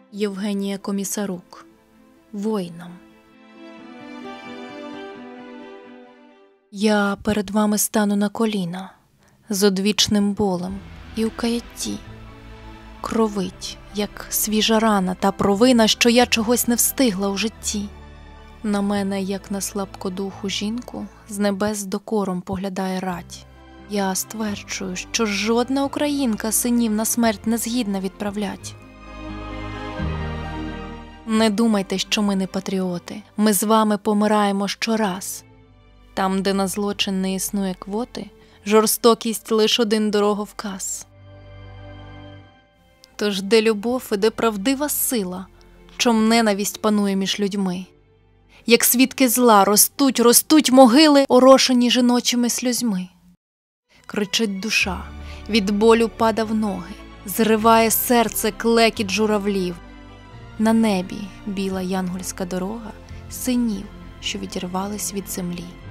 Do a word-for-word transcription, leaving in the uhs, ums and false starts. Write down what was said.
Євгенія Комісарук. Воїнам. Я перед вами стану на коліна, з одвічним болем і у каятті. Кровить, як свіжа рана та провина, що я чогось не встигла у житті. На мене, як на слабкодуху жінку, з небес з докором поглядає рать. Я стверджую, що жодна українка синів на смерть не згідна відправлять. Не думайте, що ми не патріоти. Ми з вами помираємо щораз. Там, де на злочин не існує квоти, жорстокість лиш один дороговказ. Тож де любов і де правдива сила, чом ненависть панує між людьми? Як свідки зла ростуть, ростуть могили, орошені жіночими сльозьми. Кричить душа, від болю пада в ноги, зриває серце клекіт журавлів. На небі біла янгольська дорога синів, що відірвались від землі.